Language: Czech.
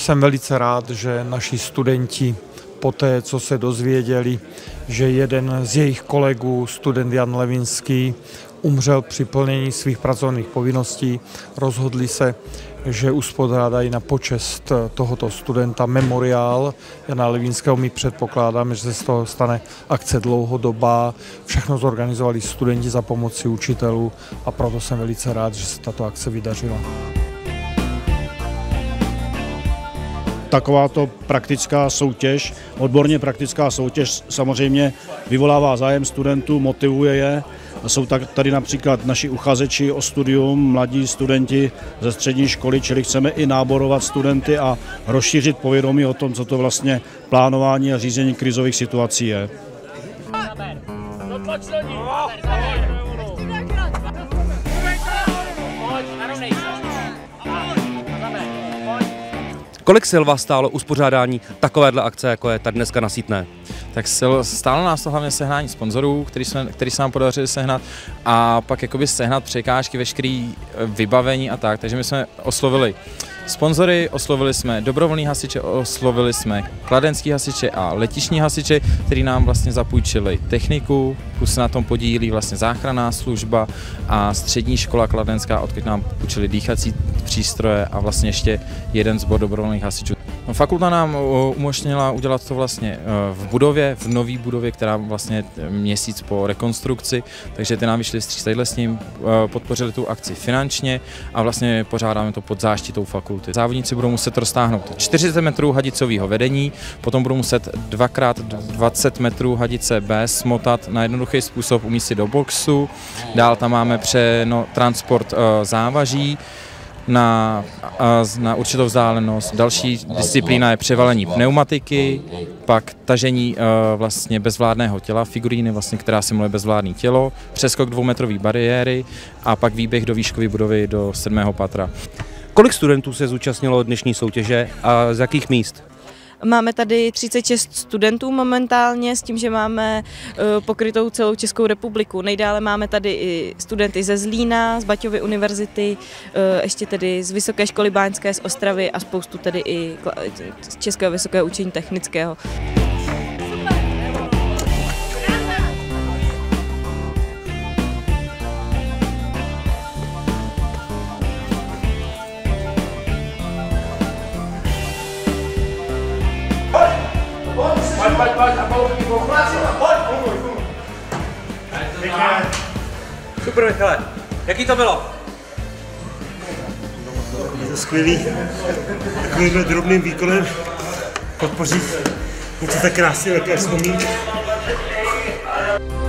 Jsem velice rád, že naši studenti poté, co se dozvěděli, že jeden z jejich kolegů, student Jan Levinský, umřel při plnění svých pracovních povinností, rozhodli se, že uspořádají na počest tohoto studenta memoriál Jana Levinského. My předpokládáme, že se z toho stane akce dlouhodobá. Všechno zorganizovali studenti za pomoci učitelů a proto jsem velice rád, že se tato akce vydařila. Takováto praktická soutěž, odborně praktická soutěž samozřejmě vyvolává zájem studentů, motivuje je. Jsou tady například naši uchazeči o studium, mladí studenti ze střední školy, čili chceme i náborovat studenty a rozšířit povědomí o tom, co to vlastně plánování a řízení krizových situací je. Kolik sil vás stálo uspořádání takovéhle akce, jako je tady dneska na Sýtné? Tak stálo nás to hlavně sehnání sponzorů, který se nám podařili sehnat, a pak jakoby sehnat překážky, veškeré vybavení a tak. Takže my jsme oslovili sponzory, oslovili jsme dobrovolní hasiče, oslovili jsme kladenský hasiče a letišní hasiče, kteří nám vlastně zapůjčili techniku, plus se na tom podílí vlastně záchranná služba a střední škola kladenská, odkud nám půjčili dýchací přístroje a vlastně ještě jeden sbor dobrovolných hasičů. Fakulta nám umožnila udělat to vlastně v budově, v nové budově, která vlastně měsíc po rekonstrukci, takže ty nám vyšli vstříc s ním, podpořili tu akci finančně a vlastně pořádáme to pod záštitou fakulty. Závodníci budou muset roztáhnout 40 metrů hadicového vedení, potom budou muset 2x20 metrů hadice B smotat na jednoduchý způsob, umístit do boxu, dál tam máme transport závaží na určitou vzdálenost. Další disciplína je převalení pneumatiky, pak tažení vlastně bezvládného těla, figuríny, vlastně, která simuluje bezvládné tělo, přeskok 2metrové bariéry a pak výběh do výškové budovy do 7. patra. Kolik studentů se zúčastnilo dnešní soutěže a z jakých míst? Máme tady 36 studentů momentálně, s tím, že máme pokrytou celou Českou republiku. Nejdále máme tady i studenty ze Zlína, z Baťovy univerzity, ještě tedy z Vysoké školy báňské z Ostravy a spoustu tedy i z Českého vysokého učení technického. Super, Michale. Jaký to bylo? Je to skvělý. Takovýmhle drobným výkonem podpořit něco tak krásného, jako je vzpomínka.